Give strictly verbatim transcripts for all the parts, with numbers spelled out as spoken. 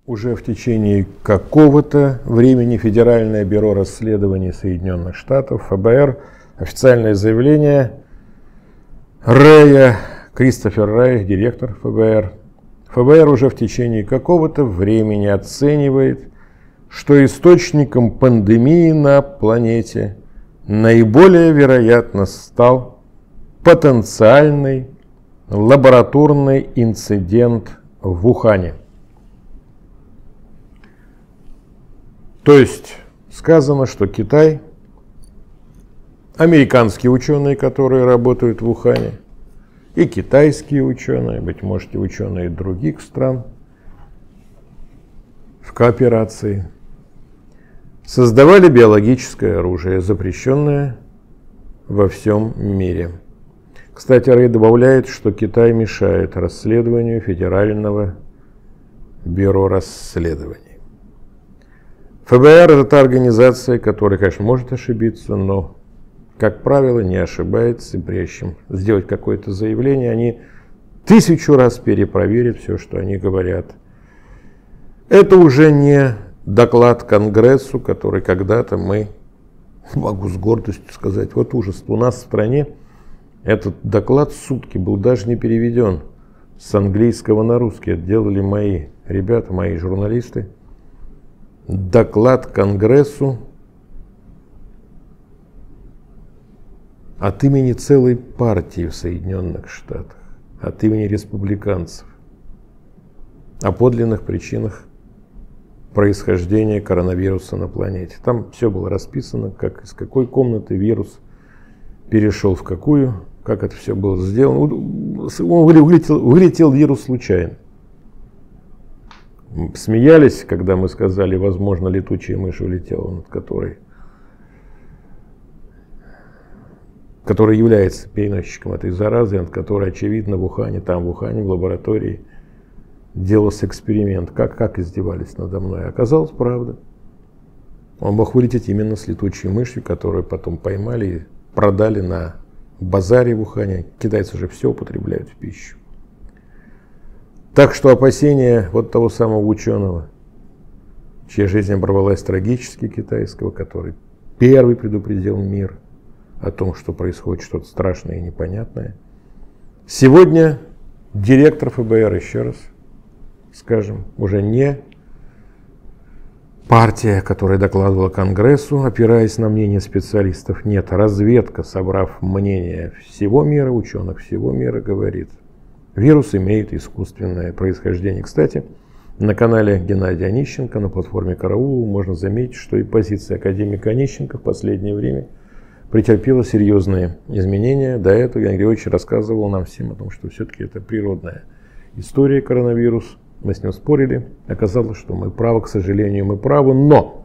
Уже в течение какого-то времени Федеральное бюро расследований Соединенных Штатов, ФБР, официальное заявление Рэя, Кристофер Рэй, директор ФБР, ФБР уже в течение какого-то времени оценивает, что источником пандемии на планете наиболее вероятно стал потенциальный лабораторный инцидент в Ухане. То есть сказано, что Китай, американские ученые, которые работают в Ухане, и китайские ученые, быть может, и ученые других стран, в кооперации создавали биологическое оружие, запрещенное во всем мире. Кстати, Рэй добавляет, что Китай мешает расследованию Федерального бюро расследований. ФБР – это та организация, которая, конечно, может ошибиться, но, как правило, не ошибается. Прежде чем сделать какое-то заявление, они тысячу раз перепроверят все, что они говорят. Это уже не доклад Конгрессу, который когда-то мы, могу с гордостью сказать, вот ужас, у нас в стране этот доклад сутки был даже не переведен с английского на русский. Это делали мои ребята, мои журналисты. Доклад Конгрессу от имени целой партии в Соединенных Штатах, от имени республиканцев, о подлинных причинах происхождения коронавируса на планете. Там все было расписано, как из какой комнаты вирус перешел в какую, как это все было сделано. Он вылетел, вылетел вирус случайно. Смеялись, когда мы сказали, возможно, летучая мышь улетела, над которой, которая является переносчиком этой заразы, над которой, очевидно, в Ухане, там в Ухане, в лаборатории делался эксперимент. Как, как издевались надо мной. Оказалось, правда. Он мог вылететь именно с летучей мышью, которую потом поймали и продали на базаре в Ухане. Китайцы же все употребляют в пищу. Так что опасения вот того самого ученого, чья жизнь оборвалась трагически, китайского, который первый предупредил мир о том, что происходит что-то страшное и непонятное. Сегодня директор ФБР, еще раз скажем, уже не партия, которая докладывала Конгрессу, опираясь на мнение специалистов. Нет, разведка, собрав мнение всего мира, ученых всего мира, говорит: вирус имеет искусственное происхождение. Кстати, на канале Геннадия Онищенко, на платформе Караул, можно заметить, что и позиция академика Онищенко в последнее время претерпела серьезные изменения. До этого Геннадий Григорьевич рассказывал нам всем о том, что все-таки это природная история коронавирус. Мы с ним спорили. Оказалось, что мы правы, к сожалению, мы правы, но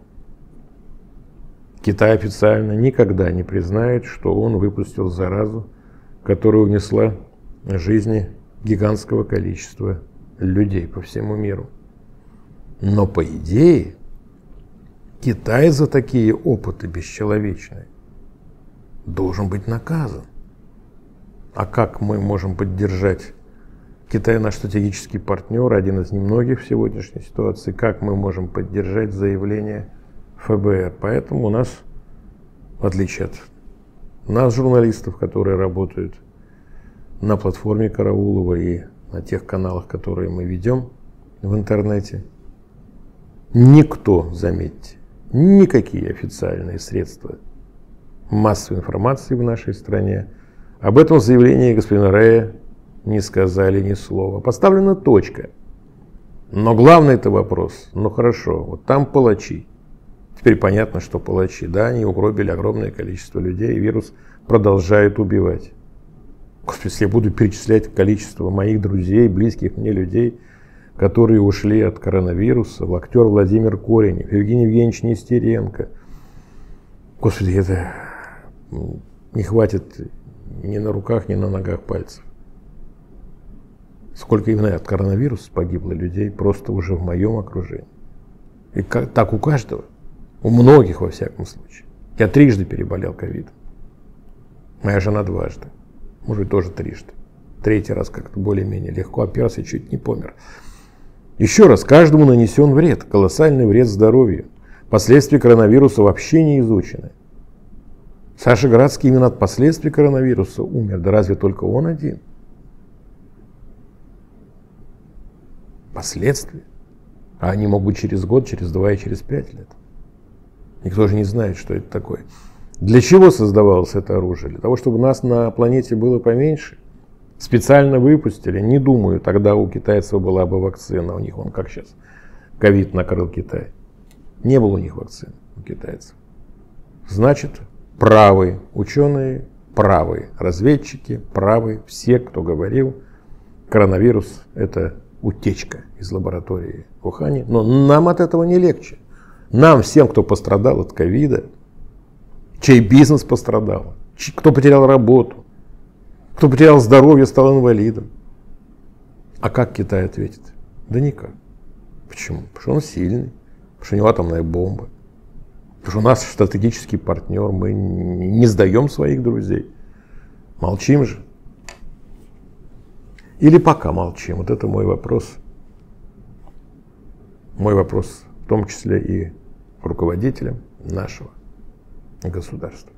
Китай официально никогда не признает, что он выпустил заразу, которая унесла жизни гигантского количества людей по всему миру. Но по идее Китай за такие опыты бесчеловечные должен быть наказан. А как мы можем поддержать? Китай наш стратегический партнер, один из немногих в сегодняшней ситуации. Как мы можем поддержать заявление ФБР? Поэтому у нас, в отличие от нас, журналистов, которые работают на платформе Караулова и на тех каналах, которые мы ведем в интернете, никто, заметьте, никакие официальные средства массовой информации в нашей стране об этом заявлении господина Рэя не сказали ни слова. Поставлена точка. Но главный это вопрос. Ну хорошо, вот там палачи. Теперь понятно, что палачи. Да, они угробили огромное количество людей, и вирус продолжает убивать. Господи, если я буду перечислять количество моих друзей, близких мне людей, которые ушли от коронавируса, актер Владимир Коренев, Евгений Евгеньевич Нестеренко. Господи, это не хватит ни на руках, ни на ногах пальцев. Сколько именно от коронавируса погибло людей просто уже в моем окружении. И как, так у каждого, у многих во всяком случае. Я трижды переболел ковидом. Моя жена дважды. Может быть, тоже трижды. Третий раз как-то более-менее легко оперся, чуть не помер. Еще раз, каждому нанесен вред, колоссальный вред здоровью. Последствия коронавируса вообще не изучены. Саша Градский именно от последствий коронавируса умер. Да разве только он один? Последствия. А они могут быть через год, через два и через пять лет. Никто же не знает, что это такое. Для чего создавалось это оружие? Для того, чтобы нас на планете было поменьше. Специально выпустили. Не думаю, тогда у китайцев была бы вакцина. У них, он как сейчас, ковид накрыл Китай. Не было у них вакцины у китайцев. Значит, правы ученые, правы разведчики, правы все, кто говорил, коронавирус – это утечка из лаборатории в Ухане. Но нам от этого не легче. Нам, всем, кто пострадал от ковида, чей бизнес пострадал, кто потерял работу, кто потерял здоровье, стал инвалидом. А как Китай ответит? Да никак. Почему? Потому что он сильный, потому что у него атомная бомба, потому что у нас стратегический партнер, мы не сдаем своих друзей. Молчим же. Или пока молчим? Вот это мой вопрос. Мой вопрос в том числе и руководителям нашего государства.